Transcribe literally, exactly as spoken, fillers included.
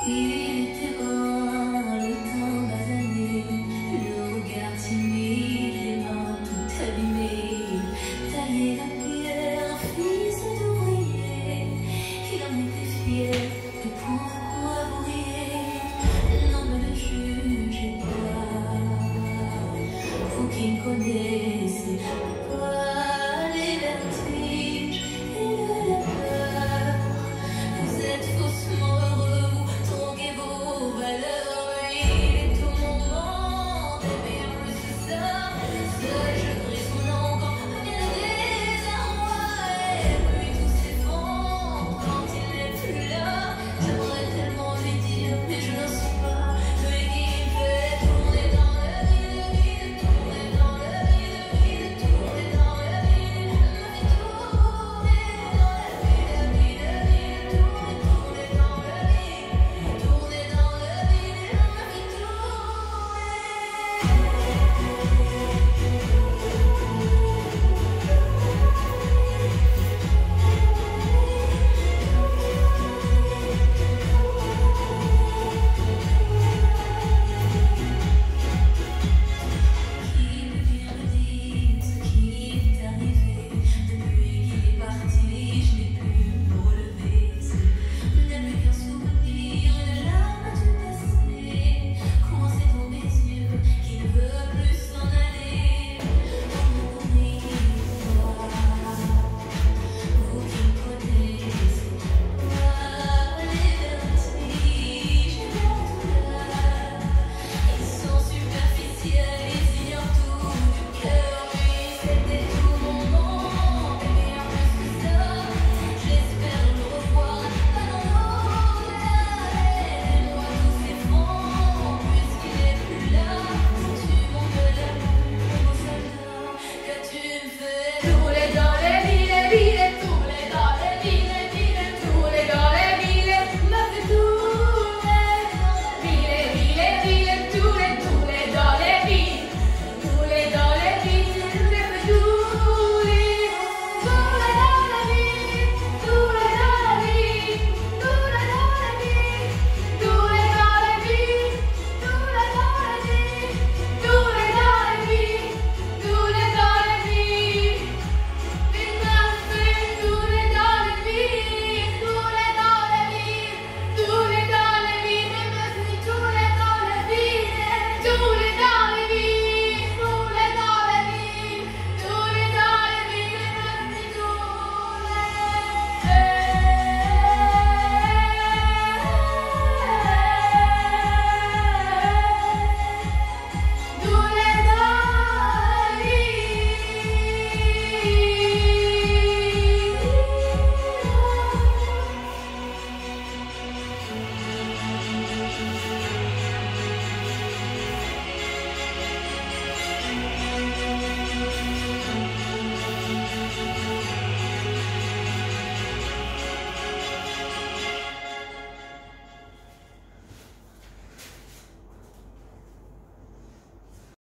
Il était beau, le temps basané, le regard timide, les mains toutes abîmées, tailler la pierre, fils d'ouvrier, il en était fier, et pourquoi briller? Non, ne le jugez pas, vous qui me connaissez pas les vertiges et la peur, vous êtes faussement heureux, vous troquez vos valeurs, il est tout mon monde, et bien plus que ça, seul je brise mon nom quand vient des armoires, et puis tout s'effondre quand il n'est plus là, j'aimerais tellement lui dire, mais je n'ose pas, lui qui me fait tourner dans le vide, vide, tourner dans le vide, vide, tourner dans le vide, me fait tourner dans le vide, vide, vide, tourner, tourner dans le vide, tourner dans le vide, me fait Qui peut bien me dire ce qui est arrivé depuis qu'il est parti, je n'ai pu me relever. Je n'ai plus qu'un souvenir, une larme du passé, coincé dans mes yeux, qui ne veut plus s'en aller. On ne pourrit pas, vous qui me connaissez pas les vertiges et la douleur. Ils sont superficiels, ils ignorent tout du cœur. Lui, c'était tout mon monde, et bien plus que ça. J'espère le revoir, pas dans l'au-delà. Et moi, tout s'effondre, puisqu'il n'est plus là. Si tu m'en veux la peau, mon soldat, que tu me fais.